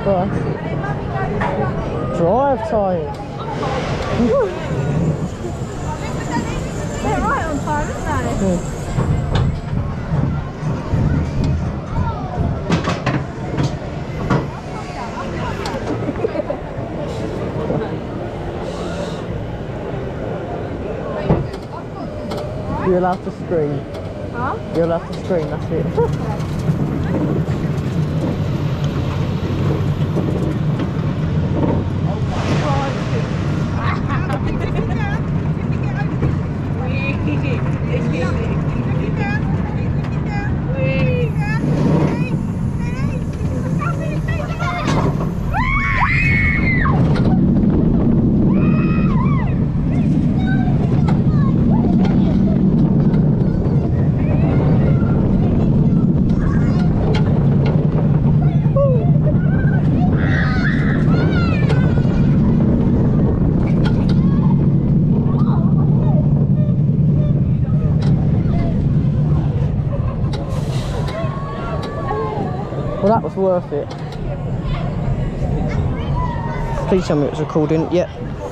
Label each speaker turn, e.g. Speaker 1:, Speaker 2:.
Speaker 1: Right. Drive time.
Speaker 2: They're right on time, aren't they?
Speaker 1: You're allowed to scream.
Speaker 2: Huh?
Speaker 1: You're allowed to scream, that's it. Well, that was worth it. Please tell me it was recording. Yep.